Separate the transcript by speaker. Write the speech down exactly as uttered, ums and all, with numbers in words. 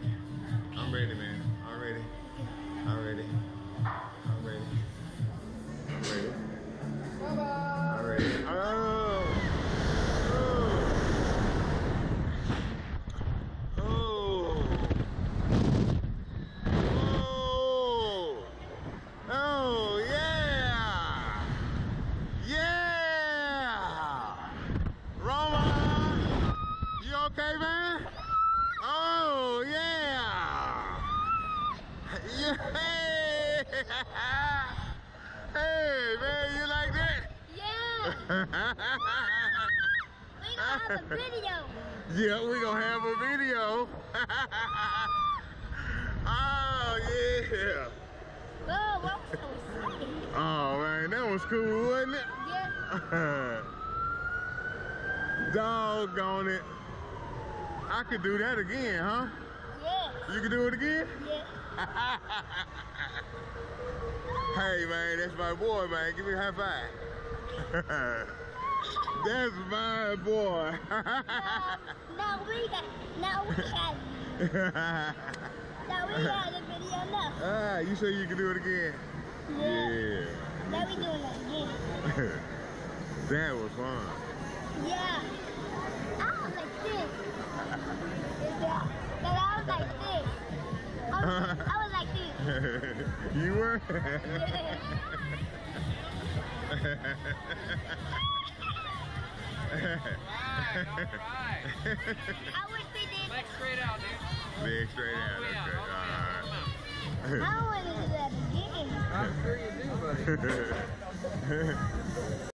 Speaker 1: I'm ready, man. I'm ready. I'm ready. I'm ready. I'm ready.
Speaker 2: Bye-bye.
Speaker 1: I'm ready. Oh! Oh! Oh! Oh, yeah! Yeah! Roma! You okay, man? Oh, yeah! Yeah! Hey, man, you like that?
Speaker 3: Yeah! We gonna have a video.
Speaker 1: Yeah, we gonna have a video. Oh, yeah.
Speaker 3: Whoa, what was so sick?
Speaker 1: Oh, man, that was cool, wasn't it?
Speaker 3: Yeah.
Speaker 1: Doggone it. I could do that again, huh?
Speaker 3: Yeah.
Speaker 1: You can do it again?
Speaker 3: Yeah.
Speaker 1: Hey, man, that's my boy, man. Give me a high five. That's my boy.
Speaker 3: Now, now we got, now we got, now we got the video now.
Speaker 1: Ah, you say you can do it again?
Speaker 3: Yeah.
Speaker 1: Yeah.
Speaker 3: Now we doing it again.
Speaker 1: That was fun.
Speaker 3: Yeah. I was like this. Yeah. Then I was like this. I was, I was like this.
Speaker 1: You were?
Speaker 2: Alright, alright.
Speaker 3: I wish we did.
Speaker 2: Leg straight out, dude.
Speaker 1: Leg straight out.
Speaker 2: Oh, yeah,
Speaker 1: Okay.
Speaker 2: oh, yeah.
Speaker 1: All right.
Speaker 3: I want to do that again.
Speaker 2: I'm sure you do, buddy.